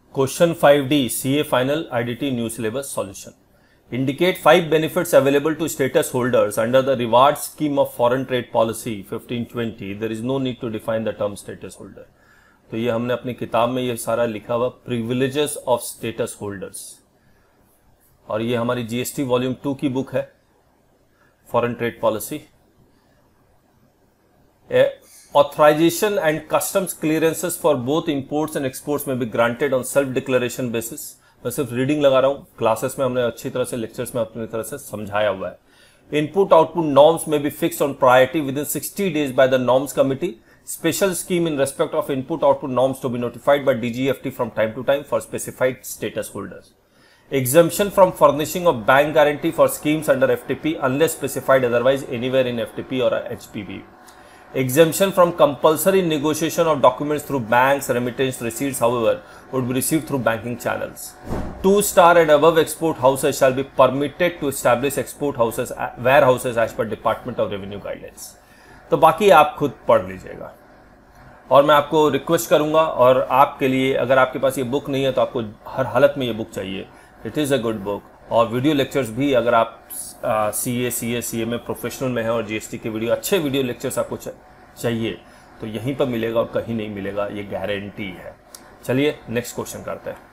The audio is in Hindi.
Question 5D CA Final IDT New Syllabus Solution. Indicate 5 benefits available to status holders under the reward scheme of foreign trade policy 1520. There is no need to define the term status holder. तो ये हमने अपनी किताब में ये सारा लिखा हुआ privileges of status holders, और ये हमारी GST वॉल्यूम 2 की बुक है foreign trade policy. Authorization and customs clearances for both imports and exports may be granted on self declaration basis. मैं सिर्फ रीडिंग लगा रहा हूँ, क्लासेस में हमने अच्छी तरह से लेक्चर्स में अपनी तरह से समझाया हुआ है. Input output norms may be fixed on priority within 60 days by the norms committee. Special scheme in respect of input output norms to be notified by DGFT from time to time for specified status holders. Exemption from furnishing of bank guarantee for schemes under FTP unless specified otherwise anywhere in FTP or HPP. Exemption from compulsory negotiation of documents through banks. Remittance receipts, however, would be received through banking channels. 2-star and above export houses shall be permitted to establish export houses, warehouses as per Department of Revenue guidelines. तो बाकी आप खुद पढ़ लीजिएगा, और मैं आपको रिक्वेस्ट करूंगा, और आपके लिए अगर आपके पास ये बुक नहीं है तो आपको हर हालत में ये बुक चाहिए. It is a good book. और वीडियो लेक्चर्स भी, अगर आप CA में प्रोफेशनल में है और GST के वीडियो, अच्छे वीडियो लेक्चर्स आपको चाहिए तो यहीं पर मिलेगा और कहीं नहीं मिलेगा, ये गारंटी है. चलिए नेक्स्ट क्वेश्चन करते हैं.